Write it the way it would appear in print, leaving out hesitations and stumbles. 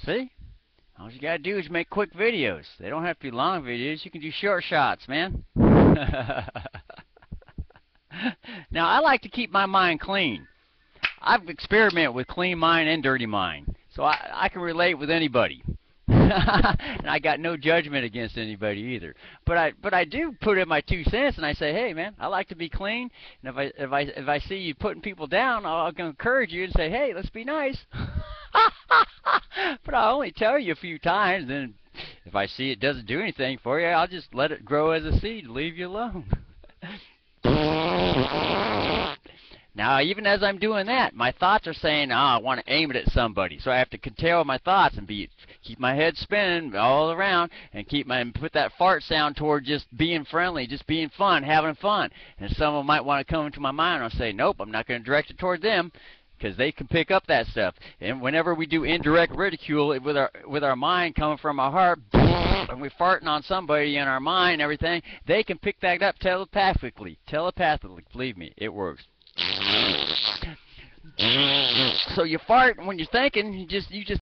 See? All you gotta do is make quick videos. They don't have to be long videos. You can do short shots, man. Now, I like to keep my mind clean. I've experimented with clean mind and dirty mind, so I can relate with anybody. And I got no judgment against anybody either. But I do put in my 2 cents, and I say, hey man, I like to be clean. And if I see you putting people down, I'll encourage you and say, hey, let's be nice. But I'll only tell you a few times. Then if I see it doesn't do anything for you, I'll just let it grow as a seed and leave you alone. Now, even as I'm doing that, my thoughts are saying, oh, I want to aim it at somebody. So I have to control my thoughts and keep my head spinning all around and put that fart sound toward just being friendly, just being fun, having fun. And someone might want to come into my mind, I'll say, nope, I'm not going to direct it toward them, because they can pick up that stuff. And whenever we do indirect ridicule with our mind coming from our heart, and we're farting on somebody in our mind and everything, they can pick that up telepathically. Telepathically, believe me, it works. So you fart when you're thinking, you just